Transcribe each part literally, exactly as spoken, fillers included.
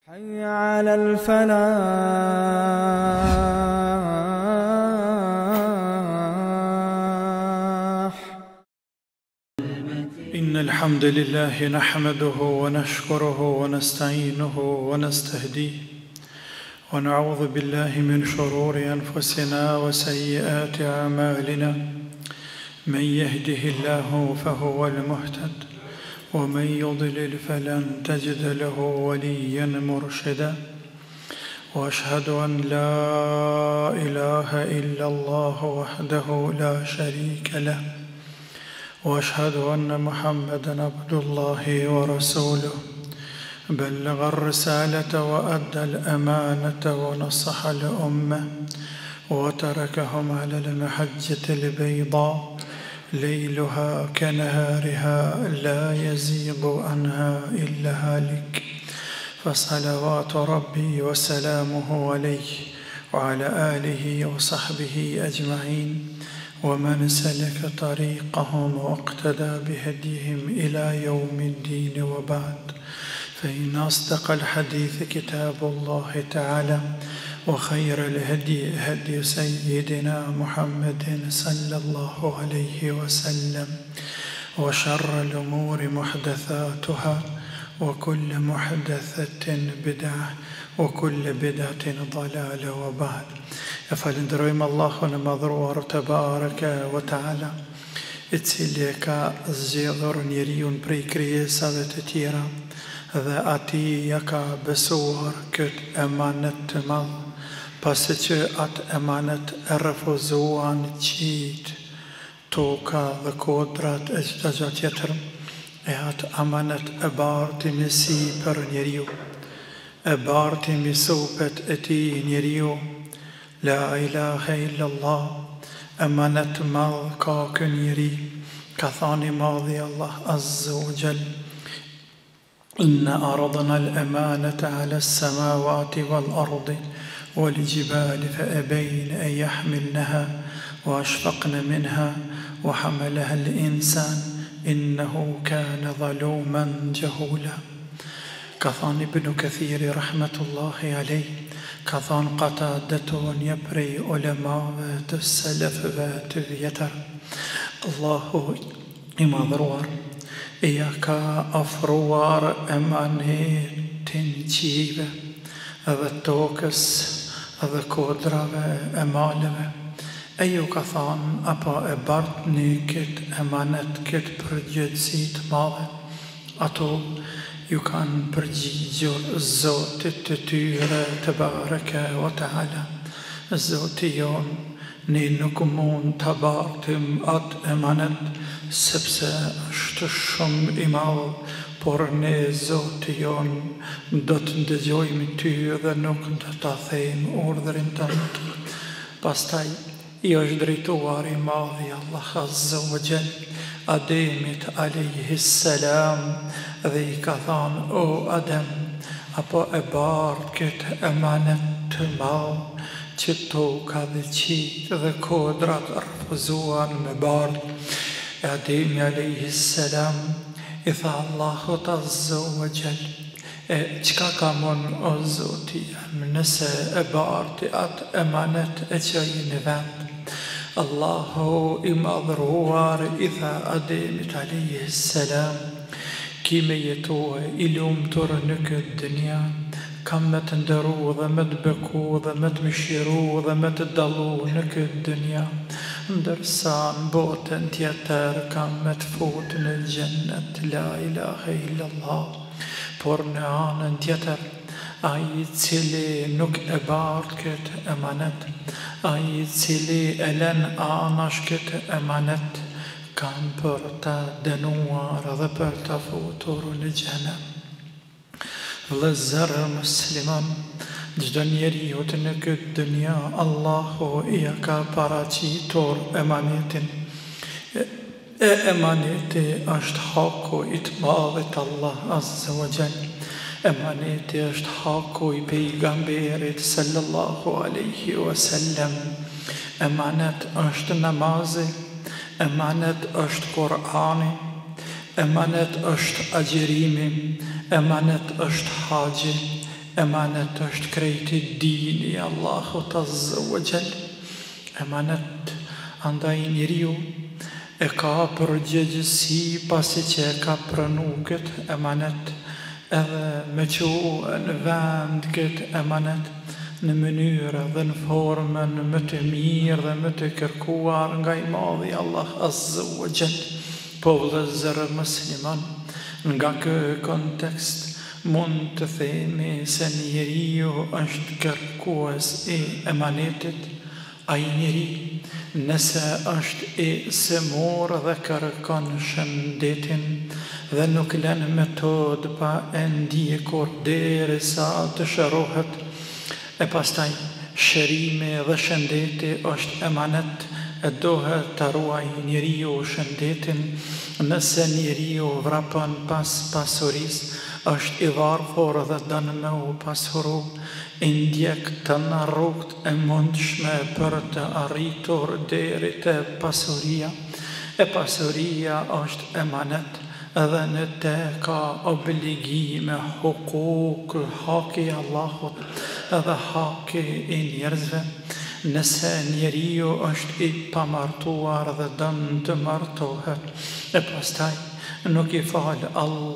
حي على الفلاح. إن الحمد لله نحمده ونشكره ونستعينه ونستهديه ونعوذ بالله من شرور أنفسنا وسيئات أعمالنا. من يهده الله فهو المهتد ومن يضلل فلن تجد له وليا مرشدا. وأشهد أن لا إله إلا الله وحده لا شريك له، وأشهد أن محمدا عبد الله ورسوله، بلغ الرسالة وأدى الأمانة ونصح الأمة وتركهم على المحجة البيضاء ليلها كنهارها لا يزيغ عنها إلا هالك. فصلوات ربي وسلامه عليه وعلى آله وصحبه أجمعين ومن سلك طريقهم واقتدى بهديهم إلى يوم الدين. وبعد، فإن أصدق الحديث كتاب الله تعالى، وخير الهدي هدي سيدنا محمد صلى الله عليه وسلم، وشر الأمور محدثاتها، وكل محدثة بدعة، وكل بدعة ضلالة. وبعد، فلندرم الله المضرور تبارك وتعالى اتسليك الزيضر نيريون بريكريه سادتتيرا ذا أتيك بسور كت أمانت مال بسچ أت أمانت أرفزوان تشيت توكا ذا كودرات اجتجات يترم إهات أمانت أبارت مسي پر نيريو أبارت مسوبت أتي نيريو لا إله إلا الله. أمانت مال كاكن يري كثاني ماضي الله عز وجل. إن أرضنا الأمانة على السماوات والأرض والجبال فأبين أن يحملنها وأشفقن منها وحملها الإنسان إنه كان ظلوما جهولا. كثان ابن كثير رحمة الله عليه كثان قتادة يبري علماء السلف وتذيتر الله إما ضروار إياك أفروار أماني تنجيب أذا توكس أذا كودرا أمالب أيو كثان أبا أبارتني كت أمانت كت برجد سيت ماذا أتو يكان برجيجو الزوت التتير تبارك وتعالى الزوتيون نينكمون تبارتم أت أمانت سبسا اشتشم إمال برني زوتيون دوت دجوي من تير نكن تتاثيم أوردرين تنت باستاي يجدري تواري ماضي الله عز وجل أديمت عليه السلام ذي كثان أو أدم أبا أبار كت أمانت مال تتو كذي ذي كودرات أرفزوان مبار أديم عليه السلام إذا الله عز وجل اتشكاكا من أزوتي من نسى أبار تأت أمانت أجاي نفاند الله إما ضروار إذا أديمت عليه السلام كيما يتوى إلوم ترنك الدنيا كما تندرو ضمت بكو ضمت مشيرو ضمت دلو نك الدنيا درسان بوتن تيتر كما تفوتن الجنة لا إله إلا الله برنان تيتر آيت سيلي نك أبار كت أمانت آيت سيلي ألن آناش كت أمانت كان برتا دنوار ذبرتا فوتور الجنة لزر مسلمان جدن يريوتنك الدنيا الله إياكا براتي تور أمانيتن أمانيتي أشتحاكو إتماغت الله عز وجل. أمانيتي أشتحاكو بيغمبيرت صلى الله عليه وسلم. أمانت أشت نمازي، أمانت أشت قرآني، Emanet është agjërimi, emanet është haxhi, emanet është krejti dini i Allahut Azza wa Jall. Emanet, andaj njeriu e ka përgjegjësi pasi që e ka pranu këtë emanet, edhe me që në vend këtë emanet në mënyrë dhe në formën më të mirë dhe më të kërkuar nga i madhi Allah Azza wa Jall. Po vëllezër musliman, nga ky kontekst mund të themi se njeriu është kërkues i emanetit. Ai njeri nëse është i semur dhe kërkon shëndetin dhe nuk lën metodë pa e ndjekur derisa të shërohet, e pastaj shërimi dhe shëndeti është emanet, e dohet të ruaj njeriu shëndetin. Nëse njeriu vrapon pas pasurisë, është i varfër dhe dënë me u pasuru, i ndjek të në rrugt e mundshme për të arritur deri te pasuria. E pasuria është emanet, edhe në te ka obligime, hukuk, haki Allahut edhe haki i njerëzve. Nëse njeriu është i pamartuar dhe dënë të martohet, e pastaj nuk i falë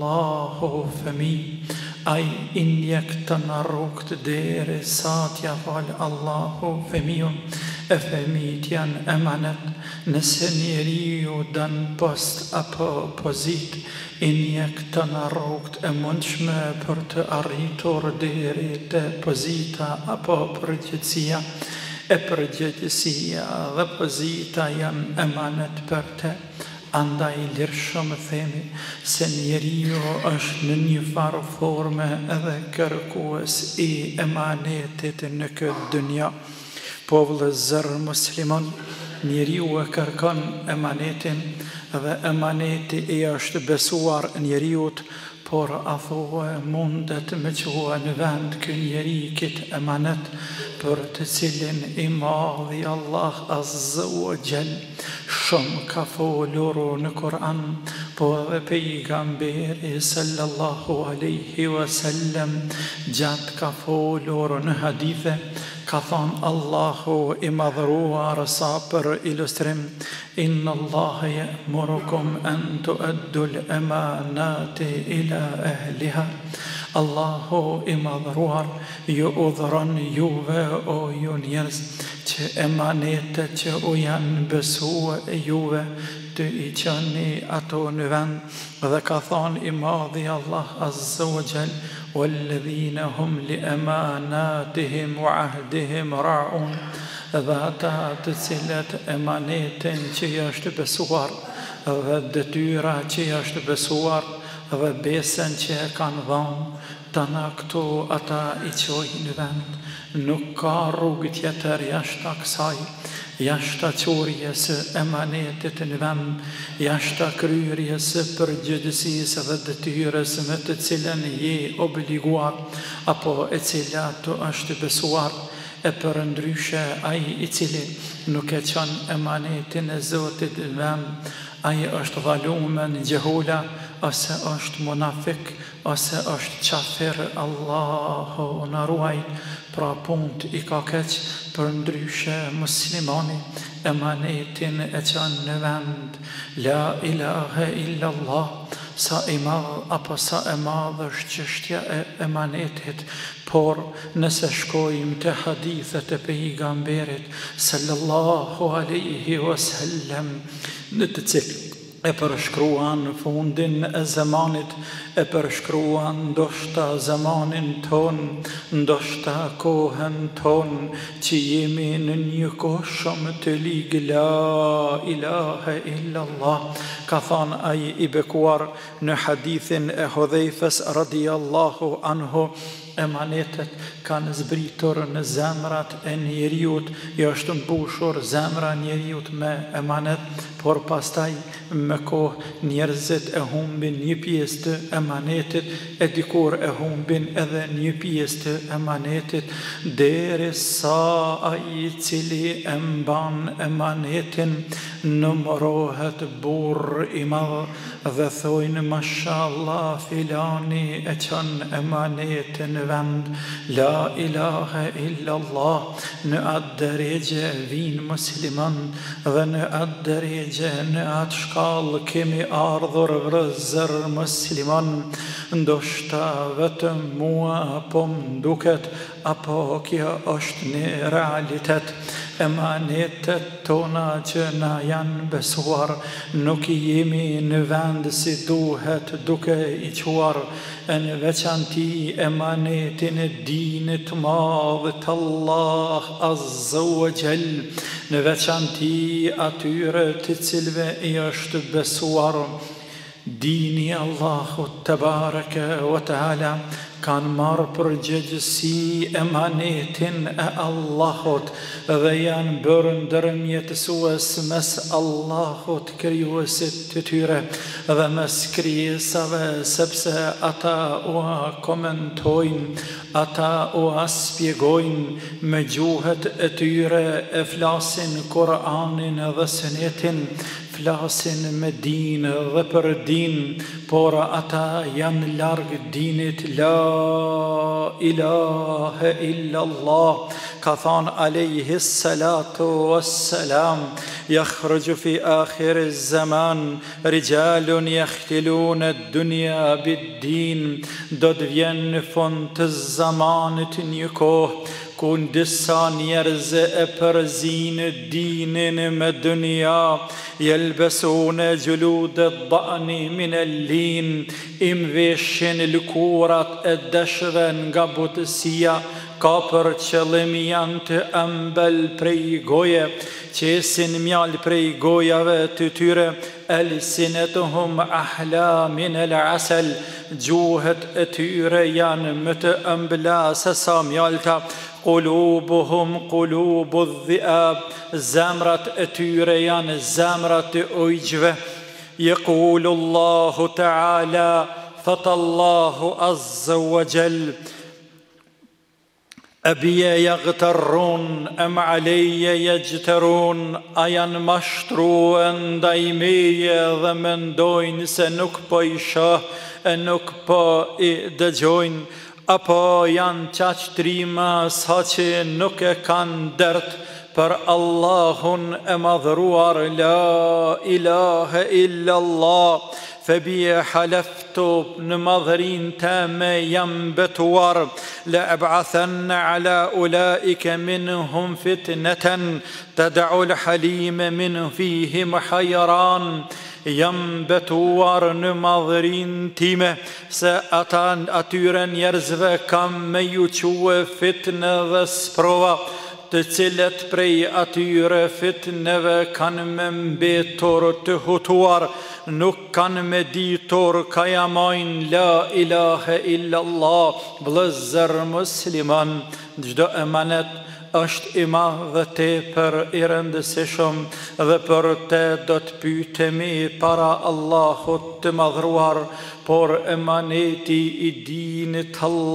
Allahu fëmijë, ai i ndjek të në rrugt deri sa t'ja falë Allahu fëmijën. E fëmijët janë emanet. Nëse njeriu dënë post apo pozit, i ndjek të në rrugt e mundshme për të arritur deri te pozita apo përgjithësia. E përgjithësia dhe pozita janë emanet për te. Andaj lirshëm themi se njeriu është në një farë forme edhe kërkues i emanetit në këtë dynja. Po vëllezër musliman, njeriu e kërkon emanetin dhe emaneti i është besuar njeriut, por a thua mundet me qua në vend kë njeri këtë emanet për të cilin i madhi Allah Azza wa Jall shumë ka folur në Kur'an, po edhe pejgamberi sallallahu alaihi wasallam gjatë ka folur në hadithe. Ka thonë Allahu i madhruar sa për ilustrim: Inna Allah ya'murukum an tu'addu al-amanati ila ahliha. Allahu i madhruar ju udhëron juve o ju njerëz që emanetet që u janë besue juve të i qëni ato në vend. Dhe ka thonë i madhi Allah Azza wa Jall: وَالَّذِينَ هُمْ لِأَمَانَاتِهِمْ وَعَهْدِهِمْ رَاعُونَ. Dhe ata të cilët emanetin që është besuar dhe detyra që është besuar dhe besën që e kanë dhënë, të në këtu ata i qojnë në vend. Nuk ka rrugë tjetër jashtë kësaj, jashtë qurjes së emanetit në vend, jashtë kryerjes së përgjegjësisë dhe detyrës me të cilën je obliguar apo e cila të është besuar. E përndryshe ai i cili nuk e qan emanetin e Zotit në vend, ai është dhalumen gjehula, ose është munafik, ose është qafir. Allahu na ruaj. Pra punt i ka keq. Përndryshe muslimani emanetin e qan në vend. La ilaha illallah. Sa i madh apo sa e madh është çështja e emanetit. Por nëse shkojmë të hadithet e pejgamberit sallallahu alaihi wasallam, në të cilë e përshkruan fundin e zamanit, e përshkruan ndoshta zamanin ton, ndoshta kohën ton, që jemi në një kohë shumë të ligë. La ilaha illallah. Ka thonë ai i bekuar në hadithin e Hudhaifës radhiyallahu anhu: emanetet kanë zbritur në zemrat e njeriut, jo është mbushur zemra njeriut me emanet, por pastaj me kohë njerëzit e humbin një pjesë të emanetit, e dikur e humbin edhe një pjesë të emanetit, deri sa ai i cili e mban emanetin numërohet burr i madh dhe thojnë mashallah filani e qënë emanetin në vend. La ilahe illallah. Në atë dërejgje vinë musliman dhe në atë dërejgje në atë shkallë kemi ardhur vëllezër musliman. Ndoshta vetëm mua po m'duket apo kjo është një realitet. Emanetet tona që na janë besuar nuk i jemi në vend si duhet duke i quar. Në veçanti emanetin e dinit madh të Allah Azza wa Jall, në veçanti atyre të cilve i është besuar dini Allahut Tebareke wa Taala, kanë marrë përgjegjësi emanetin e Allahut dhe janë bërë ndërmjetësues mes Allahut krijuesit të tyre dhe mes krijesave, sepse ata u komentojnë, ata u spjegojnë me gjuhët e tyre, e flasin Kur'anin dhe Sunetin, flasin me din dhe për din, por ata janë larg dinit. La ilahe illallah. Ka thonë alayhi salatu wassalam, yakhruju fi akhir zaman rijalun yakhtiluna ad-dunya bid-din. Do të vjen në fund të zamanit një kohë ku disa njerëz e përzinë dinin me dunia. Jelbesune gjuludet dani min e lin, im veshin lëkurat e dëshve nga butësia, ka për qëllim janë të ëmbël prej goje, qesin mjall prej gojave të tyre, elsinetuhum ahla min el asel, gjuhet e tyre janë më të ëmbla se sa mjallta. Qulubuhum qulubu dhiab, zemrat e tyre janë zemrat e ujgjve. Yaqulu Allahu Ta'ala, thot Allahu Azza wa Jall, Abije jagtarun, em aleje jegtarun, a janë mashtruar ndaj meje dhe mendojnë se nuk po i shoh e nuk po i dëgjojnë, apo janë qaqtrima sa që nuk e kanë dert për Allahun e madhruar. La ilahe illallah. Febije haleftu, në madhërin të me jam betuar, le eb'athen ala ulaike minhum fitneten, të da'ul halime min fihim hajran. Jam betuar në madhërin time, se ata atyre njerëzve kam me ju quë fitnë dhe sprova, të cilët prej atyre fitneve kanë me mbetur të hutuar, nuk kanë me ditur ka jamajnë la ilahe illallah. Vëllezër musliman, çdo emanet është i madh dhe tepër i rëndësishëm, dhe për te do të pyetemi para Allahut të madhruar, por emaneti i dinit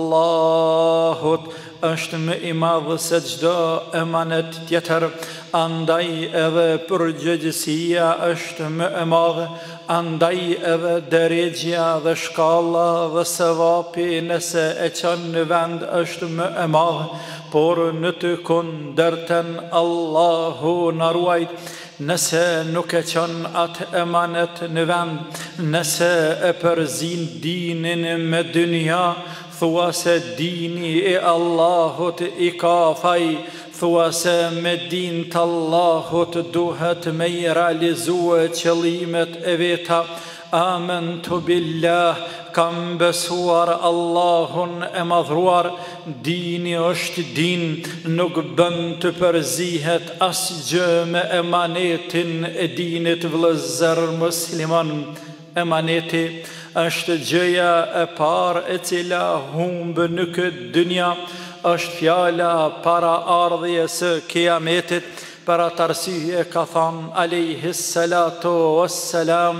Allahut është më i madh se çdo emanet tjetër. Andaj edhe përgjegjësia është më e madhe, andaj edhe drejtja dhe shkalla dhe sevapi nëse e çon në vend është më e madhe, por në të kundërtën Allahu na ruaj. Nëse nuk e qën atë emanet në vend, nëse e përzin dinin me dunia, thua se dini e Allahut i ka faj, thua se me din të Allahut duhet me i realizue qëllimet e veta. Amantu billah, kam besuar Allahun e madhruar, dini është din, nuk bën të përzihet asgjë me emanetin e dinit. Vëllezër musliman, emaneti është gjëja e parë e cila humbë në këtë dynja, është fjala para ardhjes së kiametit. Për atë arsye ka thënë alayhi salatu wassalam,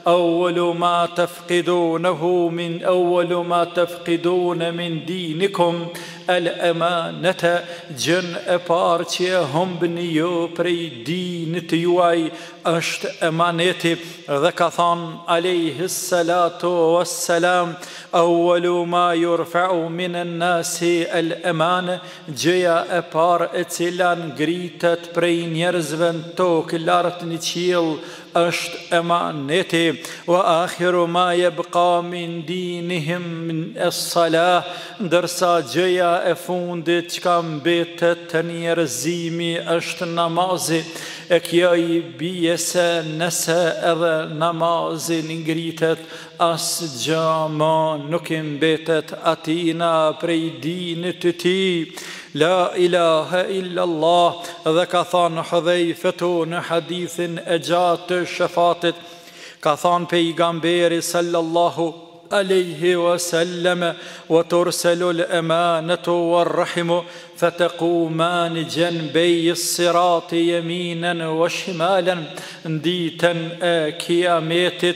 أول ما تفقدونه من أول ما تفقدون من دينكم الأمانة. جن أبارتي هم بنيو بري دين تيواي أشت أمانتي. ذكثان عليه الصلاة والسلام أول ما يرفع من الناس الأمانة. جيا أبار اتلان غريتت برين يرزفن توك لارت نتشيل أشت أمانتي. وآخر ما يبقى من دينهم من الصلاة. درسا جيا أفوندت كم بيت تنير زيمي أشت نمازي. اكياي بيسا نسا اذا نماز نغريتت اس جاما نكم بيتت اتينا بريدين تتي. لا إله إلا الله. ذكثان حذيفة حديث أجات شفاتت كثان بيغامبير صلى الله عليه وسلم وترسل الأمانة والرحم فتقومان جنبي الصراط يمينا وشمالا. ديتا كياميتت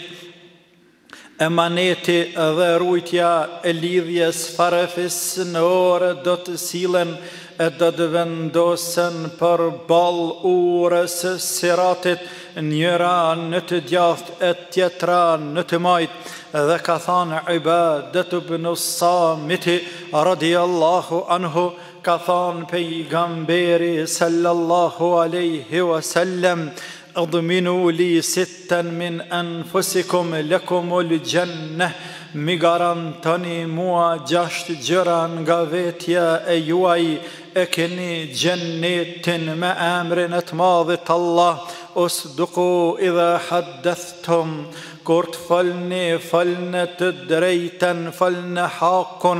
أمانيتي ذرويتيا الليذيس فرفس نور دوت سيلن أددفن دوسن پر بال أورس سراتت نيران نتدياث اتيتران نتمايت. ذكثان عبادة بن الصامت رضي الله عنه كثان بيغمبير صلى الله عليه وسلم اضمنوا لي ستا من أنفسكم لكم الجنة. مقارن تاني موا جاشت جران قاويت يا أيواي اكني جنيت ما أمرنة ماضت الله. اصدقوا إذا حدثتم كرت فلني فلن تدريتا فلن حاق.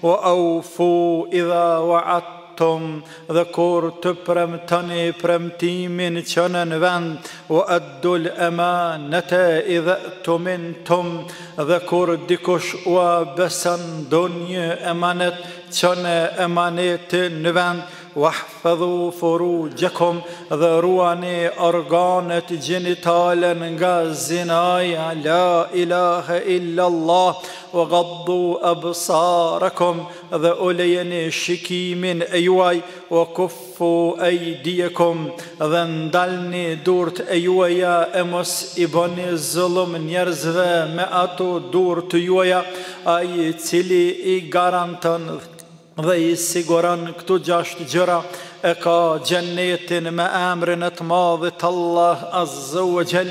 وأوفوا إذا وعدتم ذكرت برمتني برمتي من شنن فان. وأدوا الأمانة إذا أتمنتم ذكر ديكوش وبسن دنيا أمانت شن أمانت نفان. واحفظوا فروجكم ذرواني أرغانة جنتالا غازنايا. لا إله إلا الله. وغضوا أبصاركم ذأولين شكي من أيواي. وكفوا أيديكم ذندلني دورت أيويا أمس ابن الظلم نيرزفا مئة دورت يويا. أي تلي إيغارانتن ذي سيغوران كتو جاشت جرا اكا جنيت ما امرنت ماضت الله عز وجل.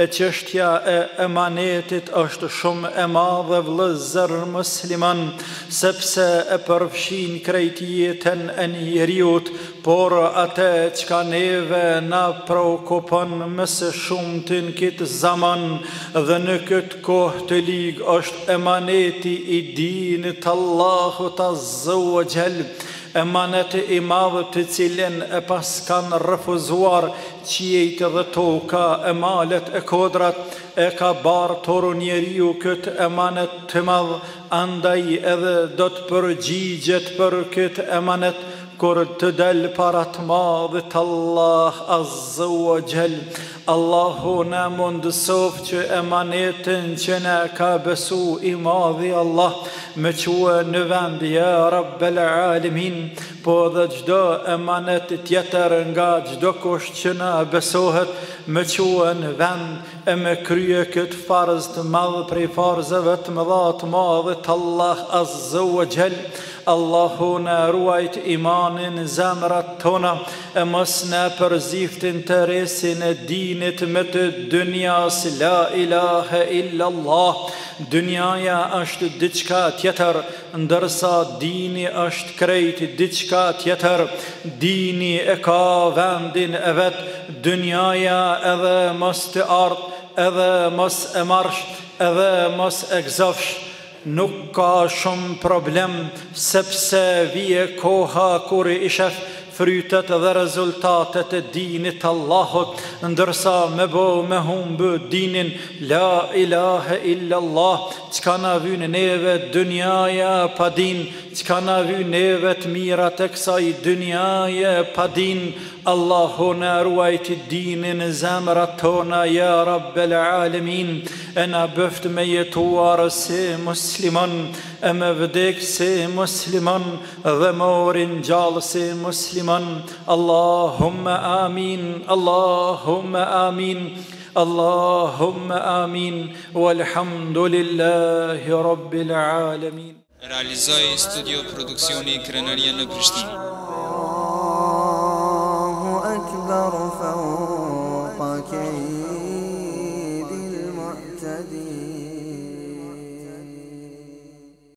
اتشتيا امانيتت اشت شم اماض فلزر مسلمان سبسا ابرفشين كريتيتن ان يريوت بور اتاج كانيفا نابروكوبان مس شمتن كت زمان ذنكت كوهت ليغ اشت امانيتي الدين الله عز وجل. أمانة إماض تتسلن أباسكان رفزوار تشيت ذتوكا أمالة أكودرات أكا بار تورنيريو كت أمانة تمض أندي أذ دوت برجيجت بركت أمانة كرت دل بارت ماضت الله عز وجل. الله نامند صوف أمانيتن شناكا بسو إماضي الله مچو نواند يا رب العالمين. بوذا جدو أمانت تيترنغا جدو كوشتنا بسوهت مچو نواند أمكريكت فارزت ماض بري فارزت مضات ماضت الله عز وجل. الله نرويت إيمان زمرتنا أمسنا برزيفت انترسن الدين تمت الدنيا. لا إله إلا الله. دنيا يا أشت ديشكا تيتر درسا ديني أشت كريت ديشكا تيتر. ديني إكا فاندين أبد دنيا يا أذا مست أرض أذا مس أمرش أذا مس أكزفش. نوكا شم problem sepse vi koha kur ishef frytet dhe rezultatet e dinit Allahut, ndërsa me bo me humbë dinin la ilahe illa Allah, çka na vyn neve dynjaja pa din, që ka na vy neve të mirat e kësaj dynjaje pa din, Allahu na ruajti dinin e zemrat tona, ja Rabbel Alemin, e na bëft me jetuar si musliman, e me vdek si musliman, dhe morin gjallë si musliman. Allahumma amin, Allahumma amin, Allahumma amin, walhamdulillahi rabbil alamin. Realizoi studio produksioni Krenaria në Prishtinë. Allahu akbar fawqa kaydil mu'tadin.